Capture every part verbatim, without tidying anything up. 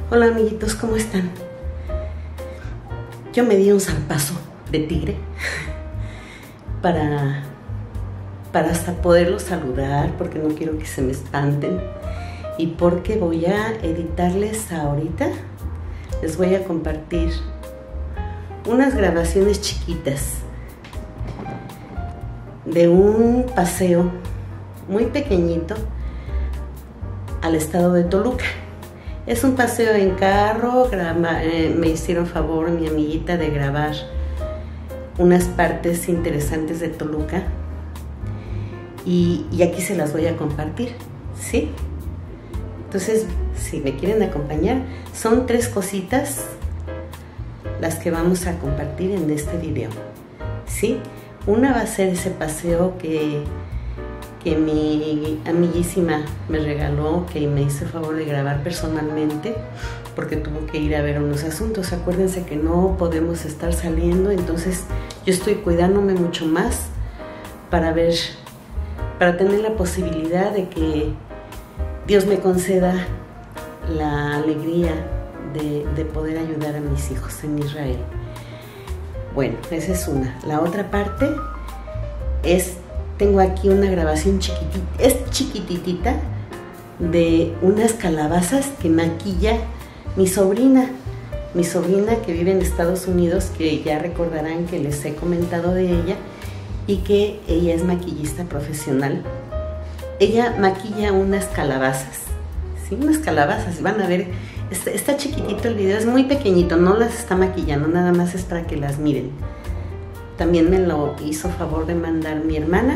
Hola amiguitos, ¿cómo están? Yo me di un zarpazo de tigre para, para hasta poderlos saludar, porque no quiero que se me espanten y porque voy a editarles ahorita. Les voy a compartir unas grabaciones chiquitas de un paseo muy pequeñito al estado de Toluca. Es un paseo en carro. graba, eh, me hicieron favor mi amiguita de grabar unas partes interesantes de Toluca y, y aquí se las voy a compartir, ¿sí? Entonces, si me quieren acompañar, son tres cositas las que vamos a compartir en este video, ¿sí? Una va a ser ese paseo que que mi amiguísima me regaló, que me hizo el favor de grabar personalmente, porque tuvo que ir a ver unos asuntos. Acuérdense que no podemos estar saliendo, entonces yo estoy cuidándome mucho más para ver, para tener la posibilidad de que Dios me conceda la alegría de, de poder ayudar a mis hijos en Israel. Bueno, esa es una. La otra parte es, tengo aquí una grabación chiquitita, es chiquititita, de unas calabazas que maquilla mi sobrina, mi sobrina que vive en Estados Unidos, que ya recordarán que les he comentado de ella, y que ella es maquillista profesional. Ella maquilla unas calabazas, ¿sí? Unas calabazas, van a ver, está, está chiquitito el video, es muy pequeñito, no las está maquillando, nada más es para que las miren. También me lo hizo favor de mandar mi hermana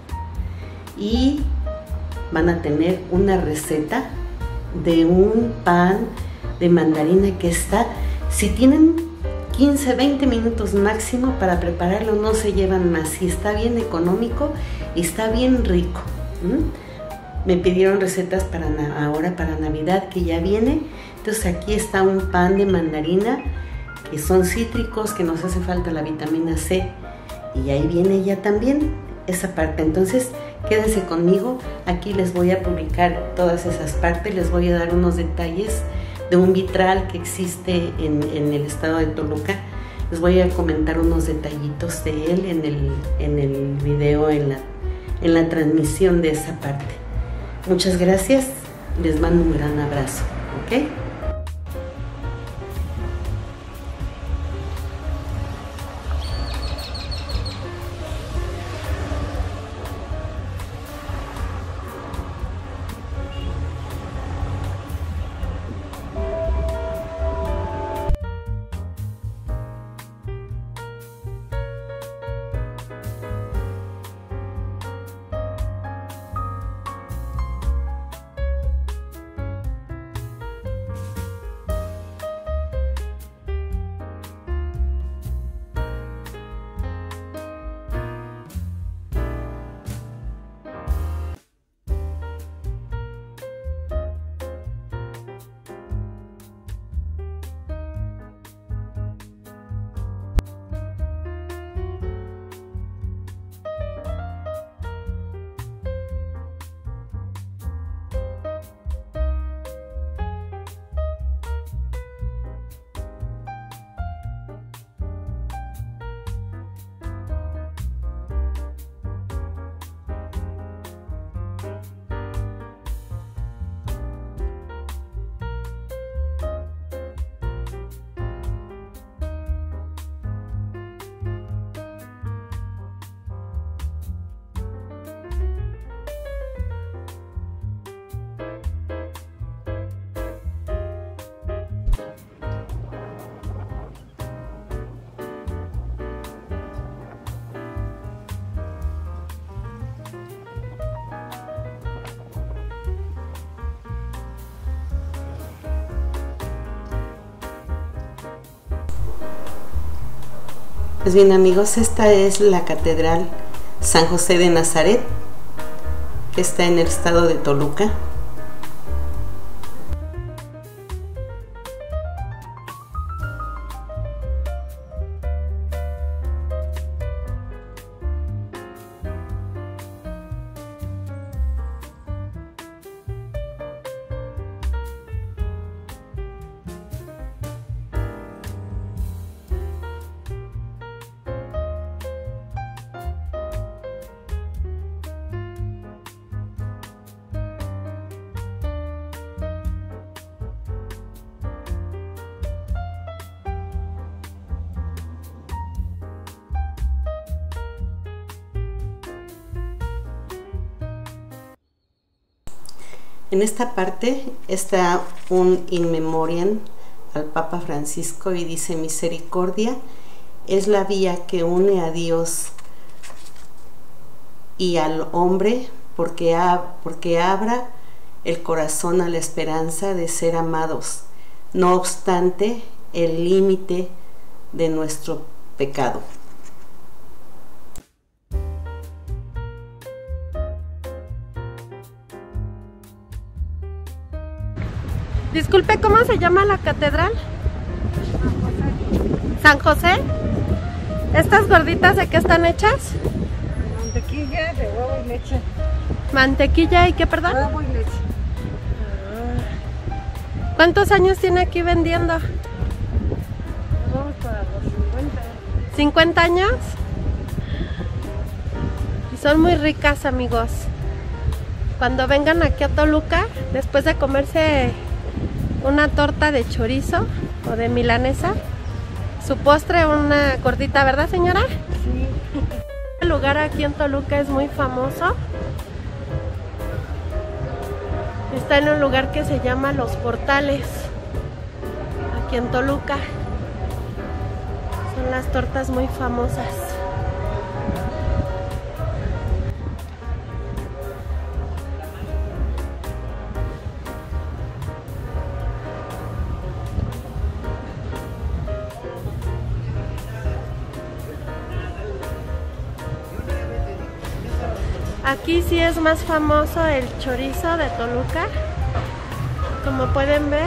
y van a tener una receta de un pan de mandarina que está, si tienen quince, veinte minutos máximo para prepararlo, no se llevan más, y está bien económico y está bien rico. ¿Mm? Me pidieron recetas para ahora para Navidad que ya viene, entonces aquí está un pan de mandarina que son cítricos, que nos hace falta la vitamina C, y ahí viene ya también esa parte. Entonces quédense conmigo, aquí les voy a publicar todas esas partes, les voy a dar unos detalles de un vitral que existe en, en el estado de Toluca, les voy a comentar unos detallitos de él en el, en el video, en la, en la transmisión de esa parte. Muchas gracias, les mando un gran abrazo, ¿ok? Pues bien amigos, esta es la Catedral San José de Nazaret, que está en el estado de Toluca. En esta parte está un in memoriam al Papa Francisco y dice: misericordia es la vía que une a Dios y al hombre, porque, ha, porque abra el corazón a la esperanza de ser amados, no obstante el límite de nuestro pecado. Disculpe, ¿cómo se llama la catedral? ¿San José? ¿Estas gorditas de qué están hechas? Mantequilla de huevo y leche. ¿Mantequilla y qué, perdón? Huevo y leche. ¿Cuántos años tiene aquí vendiendo? Vamos para los cincuenta. ¿cincuenta años? Y son muy ricas, amigos. Cuando vengan aquí a Toluca, después de comerse una torta de chorizo o de milanesa, su postre una gordita, ¿verdad, señora? Sí. El lugar aquí en Toluca es muy famoso. Está en un lugar que se llama Los Portales, aquí en Toluca. Son las tortas muy famosas. Aquí sí es más famoso el chorizo de Toluca, como pueden ver,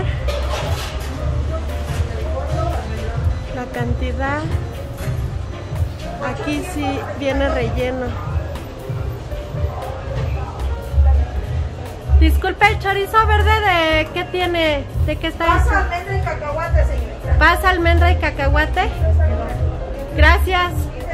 la cantidad. Aquí sí viene relleno. Disculpe, ¿el chorizo verde de qué tiene? ¿De qué está hecho? Pasa almendra y cacahuate, señorita. ¿Pasa almendra y cacahuate? Gracias.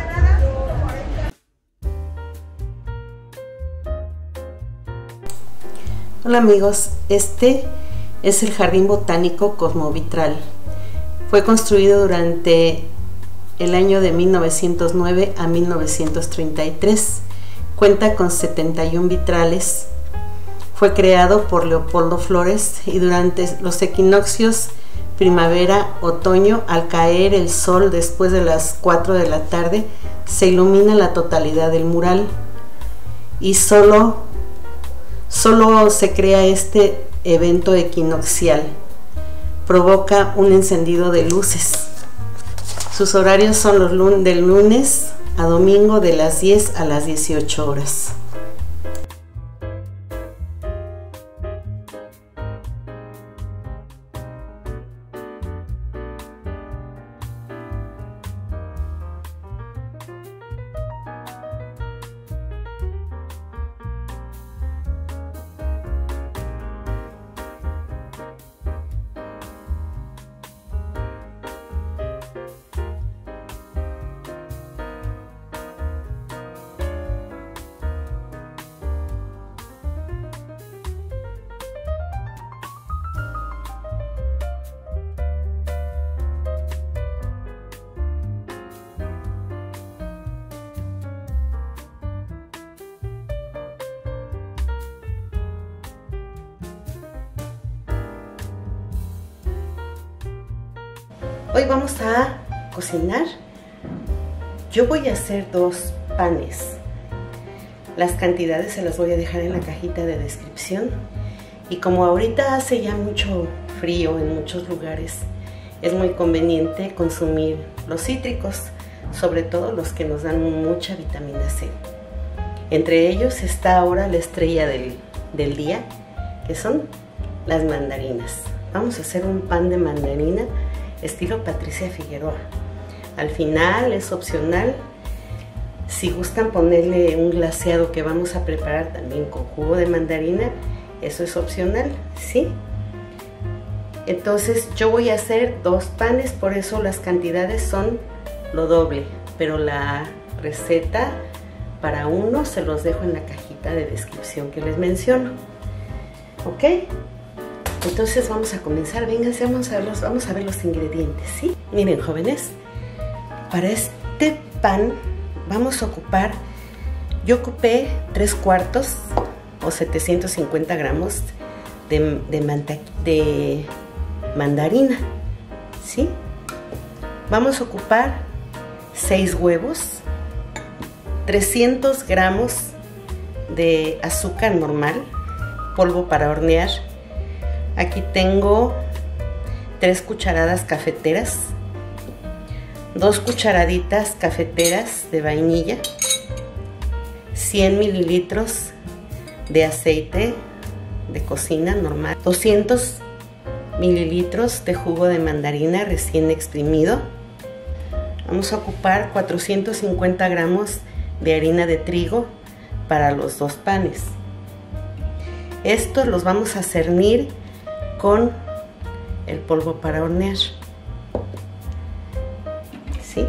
Hola amigos, este es el Jardín Botánico Cosmovitral. Fue construido durante el año de mil novecientos nueve a mil novecientos treinta y tres. Cuenta con setenta y un vitrales. Fue creado por Leopoldo Flores y durante los equinoccios primavera-otoño, al caer el sol después de las cuatro de la tarde, se ilumina la totalidad del mural y solo Solo se crea este evento equinoccial. Provoca un encendido de luces. Sus horarios son los lun del lunes a domingo de las diez a las dieciocho horas. Hoy vamos a cocinar. Yo voy a hacer dos panes. Las cantidades se las voy a dejar en la cajita de descripción. Y como ahorita hace ya mucho frío en muchos lugares, es muy conveniente consumir los cítricos, sobre todo los que nos dan mucha vitamina C. Entre ellos está ahora la estrella del, del día, que son las mandarinas. Vamos a hacer un pan de mandarina estilo Patricia Figueroa. Al final es opcional. Si gustan ponerle un glaseado que vamos a preparar también con jugo de mandarina, eso es opcional, ¿sí? Entonces yo voy a hacer dos panes, por eso las cantidades son lo doble, pero la receta para uno se los dejo en la cajita de descripción que les menciono. ¿Ok? Entonces vamos a comenzar. Vénganse, vamos a ver los, vamos a ver los ingredientes, ¿sí? Miren, jóvenes, para este pan vamos a ocupar, yo ocupé tres cuartos o setecientos cincuenta gramos de, de, manta, de mandarina, ¿sí? Vamos a ocupar seis huevos, trescientos gramos de azúcar normal, polvo para hornear. Aquí tengo tres cucharadas cafeteras, dos cucharaditas cafeteras de vainilla, cien mililitros de aceite de cocina normal, doscientos mililitros de jugo de mandarina recién exprimido. Vamos a ocupar cuatrocientos cincuenta gramos de harina de trigo para los dos panes. Estos los vamos a cernir con el polvo para hornear, ¿sí?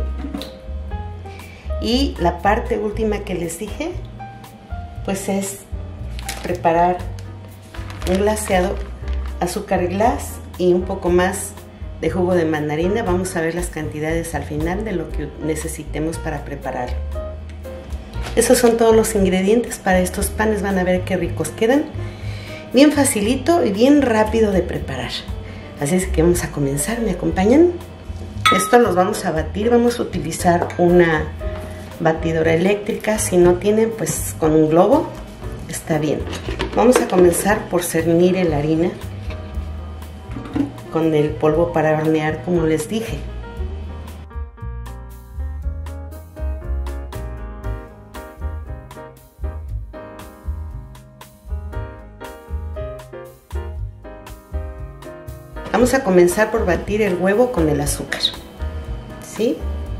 Y la parte última que les dije, pues es preparar un glaseado, azúcar glass y un poco más de jugo de mandarina. Vamos a ver las cantidades al final de lo que necesitemos para prepararlo. Esos son todos los ingredientes para estos panes. Van a ver qué ricos quedan. Bien facilito y bien rápido de preparar. Así es que vamos a comenzar. ¿Me acompañan? Esto los vamos a batir. Vamos a utilizar una batidora eléctrica. Si no tienen, pues con un globo está bien. Vamos a comenzar por cernir la harina con el polvo para hornear, como les dije. Vamos a comenzar por batir el huevo con el azúcar, ¿sí?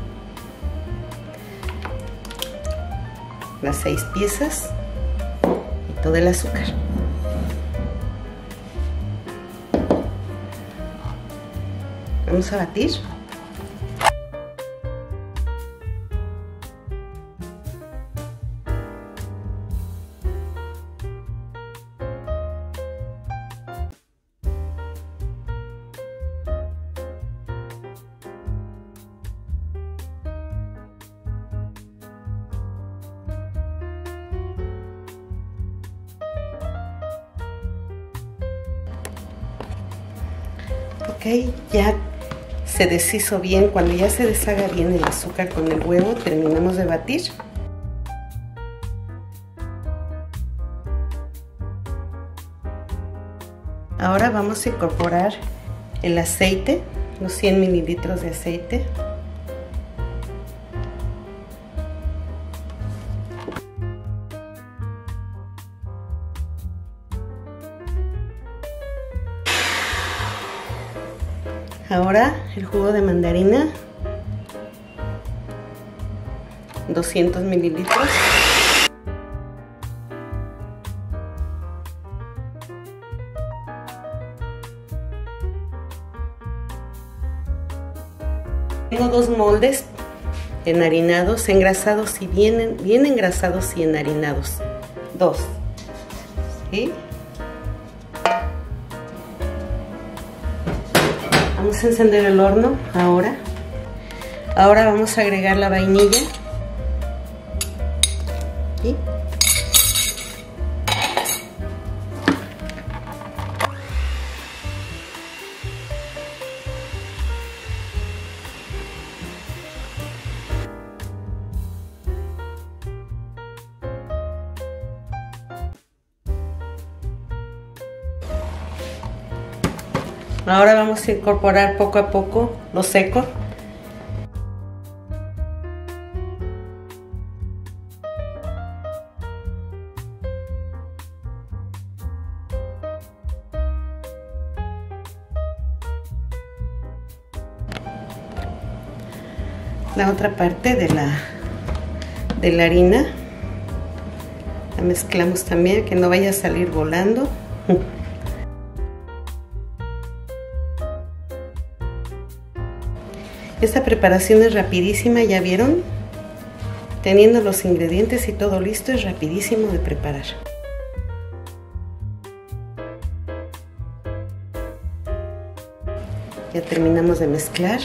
Las seis piezas y todo el azúcar. Vamos a batir. Ok, ya se deshizo bien. Cuando ya se deshaga bien el azúcar con el huevo, terminamos de batir. Ahora vamos a incorporar el aceite, los cien mililitros de aceite. Ahora el jugo de mandarina, doscientos mililitros. Tengo dos moldes enharinados, engrasados y bien, bien engrasados y enharinados. Dos. ¿Sí? Vamos a encender el horno ahora. Ahora vamos a agregar la vainilla. ¿Sí? Ahora vamos a incorporar poco a poco lo seco. La otra parte de la, de la harina la mezclamos también, que no vaya a salir volando. Esta preparación es rapidísima, ¿ya vieron? Teniendo los ingredientes y todo listo, es rapidísimo de preparar. Ya terminamos de mezclar.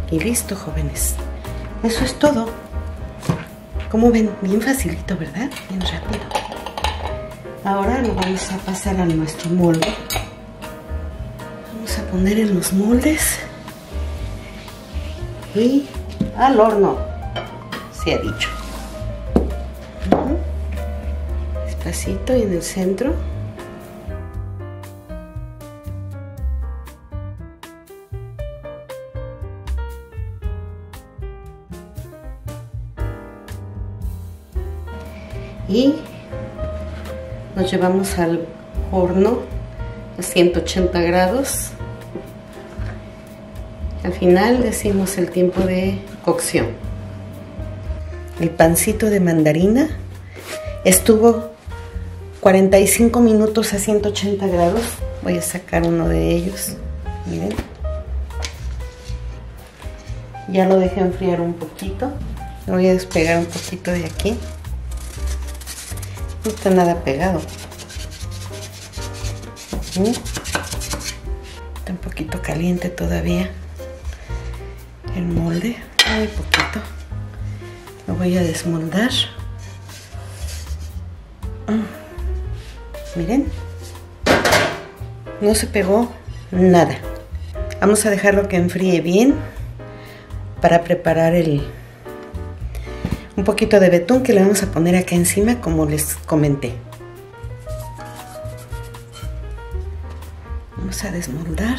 Y listo, jóvenes. Eso es todo. Como ven, bien facilito, ¿verdad? Bien rápido. Ahora lo vamos a pasar a nuestro molde. Vamos a poner en los moldes. Y al horno, se ha dicho. Uh-huh. Despacito y en el centro. Y nos llevamos al horno a ciento ochenta grados. Al final decimos el tiempo de cocción. El pancito de mandarina estuvo cuarenta y cinco minutos a ciento ochenta grados. Voy a sacar uno de ellos. Miren. Ya lo dejé enfriar un poquito. Lo voy a despegar un poquito de aquí. No está nada pegado. Está un poquito caliente todavía el molde. Muy poquito. Lo voy a desmoldar. Miren. No se pegó nada. Vamos a dejarlo que enfríe bien para preparar el un poquito de betún que le vamos a poner acá encima, como les comenté. Vamos a desmoldar.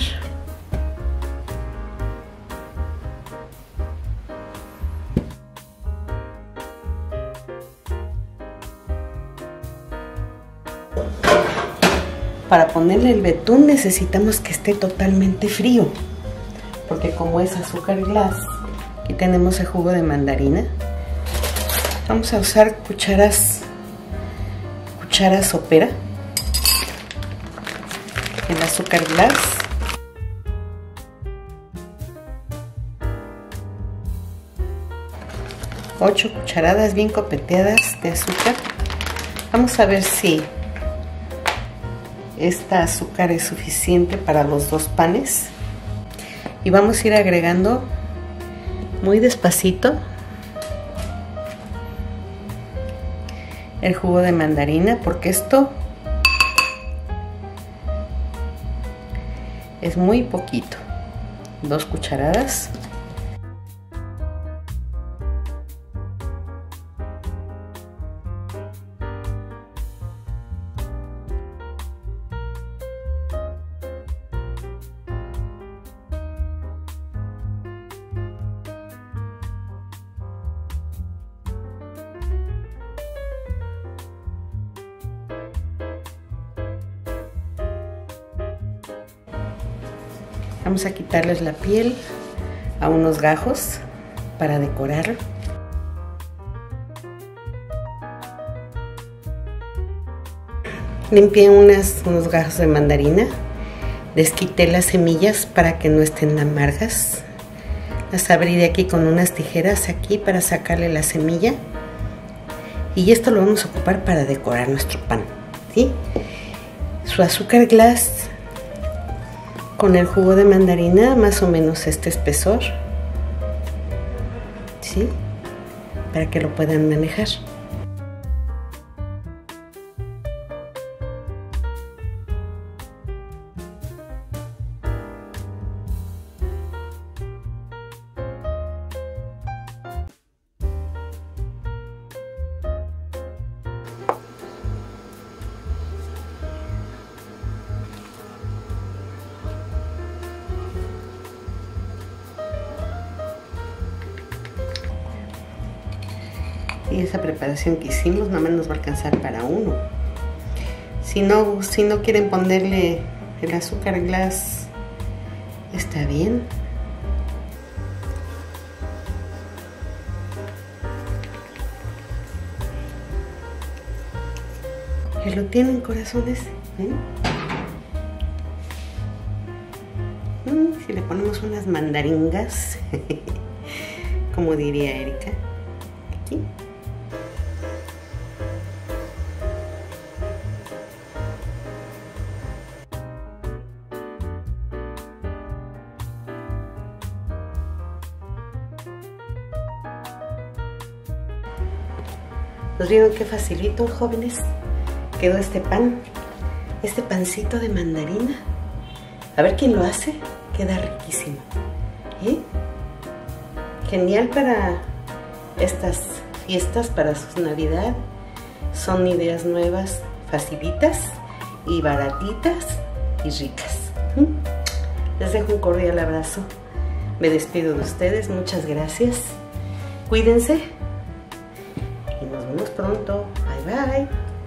Para ponerle el betún necesitamos que esté totalmente frío, porque como es azúcar glass, aquí tenemos el jugo de mandarina. Vamos a usar cucharas, cuchara sopera, el azúcar glass. ocho cucharadas bien copeteadas de azúcar. Vamos a ver si esta azúcar es suficiente para los dos panes. Y vamos a ir agregando muy despacito el jugo de mandarina, porque esto es muy poquito. Dos cucharadas. Vamos a quitarles la piel a unos gajos para decorarlo. Limpié unas, unos gajos de mandarina. Les quité las semillas para que no estén amargas. Las abrí de aquí con unas tijeras aquí para sacarle la semilla. Y esto lo vamos a ocupar para decorar nuestro pan, ¿sí? Su azúcar glass con el jugo de mandarina, más o menos este espesor, ¿sí? Para que lo puedan manejar. Y esa preparación que hicimos nada más nos va a alcanzar para uno. Si no, si no quieren ponerle el azúcar glass, está bien. Ya lo tienen, corazones, ¿eh? Mm, si le ponemos unas mandaringas, como diría Erika, aquí. ¿Nos vieron qué facilito, jóvenes? Quedó este pan, este pancito de mandarina. A ver quién lo hace, queda riquísimo. ¿Eh? Genial para estas fiestas, para su Navidad. Son ideas nuevas, facilitas y baratitas y ricas. ¿Mm? Les dejo un cordial abrazo. Me despido de ustedes, muchas gracias. Cuídense y nos vemos pronto. Bye bye.